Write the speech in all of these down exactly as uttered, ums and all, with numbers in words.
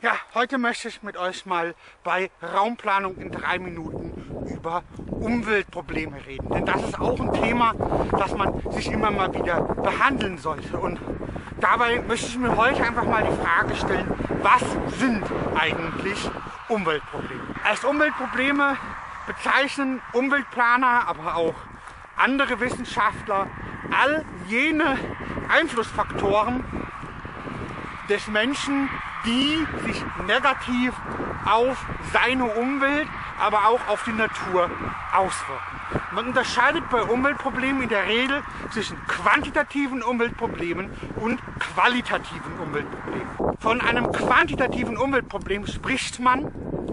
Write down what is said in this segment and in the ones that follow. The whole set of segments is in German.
Ja, heute möchte ich mit euch mal bei Raumplanung in drei Minuten über Umweltprobleme reden. Denn das ist auch ein Thema, das man sich immer mal wieder behandeln sollte. Und dabei möchte ich mir heute einfach mal die Frage stellen, was sind eigentlich Umweltprobleme? Als Umweltprobleme bezeichnen Umweltplaner, aber auch andere Wissenschaftler all jene Einflussfaktoren des Menschen, die sich negativ auf seine Umwelt, aber auch auf die Natur auswirken. Man unterscheidet bei Umweltproblemen in der Regel zwischen quantitativen Umweltproblemen und qualitativen Umweltproblemen. Von einem quantitativen Umweltproblem spricht man,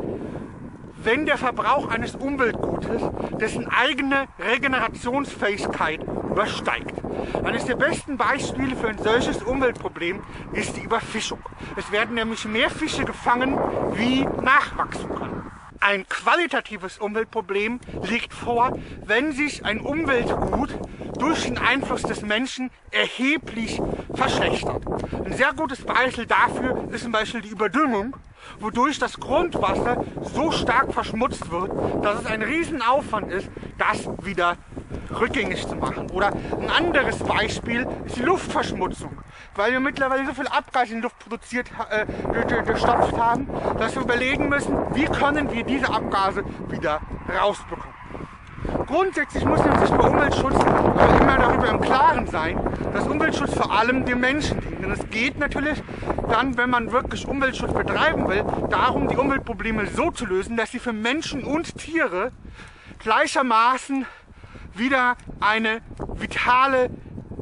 wenn der Verbrauch eines Umweltgutes dessen eigene Regenerationsfähigkeit übersteigt. Eines der besten Beispiele für ein solches Umweltproblem ist die Überfischung. Es werden nämlich mehr Fische gefangen, wie nachwachsen können. Ein qualitatives Umweltproblem liegt vor, wenn sich ein Umweltgut durch den Einfluss des Menschen erheblich verschlechtert. Ein sehr gutes Beispiel dafür ist zum Beispiel die Überdüngung, wodurch das Grundwasser so stark verschmutzt wird, dass es ein Riesenaufwand ist, das wieder rückgängig zu machen. Oder ein anderes Beispiel ist die Luftverschmutzung, weil wir mittlerweile so viel Abgas in die Luft produziert, äh, gestopft haben, dass wir überlegen müssen, wie können wir diese Abgase wieder rausbekommen. Grundsätzlich muss man sich bei Umweltschutz aber immer darüber im Klaren sein, dass Umweltschutz vor allem dem Menschen dient. Denn es geht natürlich dann, wenn man wirklich Umweltschutz betreiben will, darum, die Umweltprobleme so zu lösen, dass sie für Menschen und Tiere gleichermaßen wieder eine vitale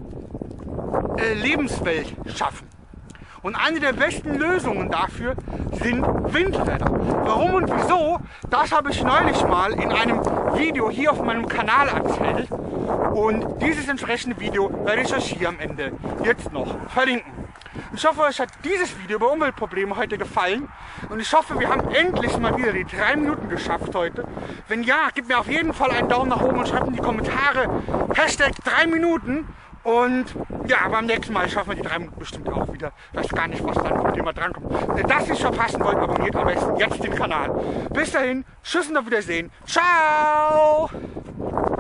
äh, Lebenswelt schaffen. Und eine der besten Lösungen dafür sind Windräder. Warum und wieso, das habe ich neulich mal in einem Video hier auf meinem Kanal erzählt. Und dieses entsprechende Video werde ich euch hier am Ende jetzt noch verlinken. Ich hoffe, euch hat dieses Video über Umweltprobleme heute gefallen. Und ich hoffe, wir haben endlich mal wieder die drei Minuten geschafft heute. Wenn ja, gebt mir auf jeden Fall einen Daumen nach oben und schreibt in die Kommentare Hashtag drei Minuten. Und ja, beim nächsten Mal schaffen wir die drei Minuten bestimmt auch wieder. Ich weiß gar nicht, was dann für ein Thema drankommt. Wenn ihr das nicht verpassen wollt, abonniert am besten jetzt den Kanal. Bis dahin, tschüss und auf Wiedersehen. Ciao!